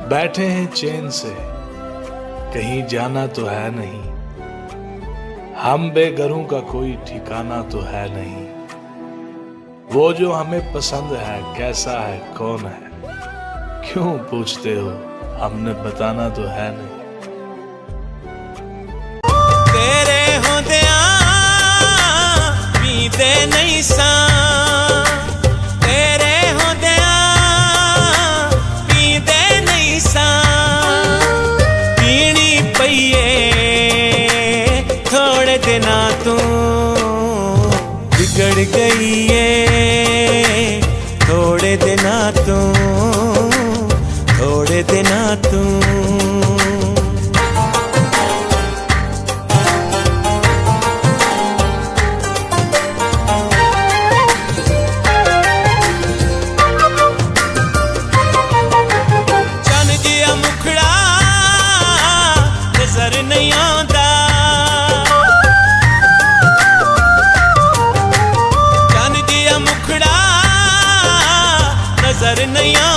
बैठे हैं चैन से, कहीं जाना तो है नहीं। हम बेघरों का कोई ठिकाना तो है नहीं। वो जो हमें पसंद है कैसा है कौन है, क्यों पूछते हो, हमने बताना तो है नहीं। तेरे होंदिया पींदे नहीं सा, तेरे होंदिया पींदे नहीं सा। पीनी पईए थोड़े दिना तू बिगड़ गई है, थोड़े दिना तू, थोड़े दिना तू। नहीं आंदा चन जिया मुखड़ा नजर नहीं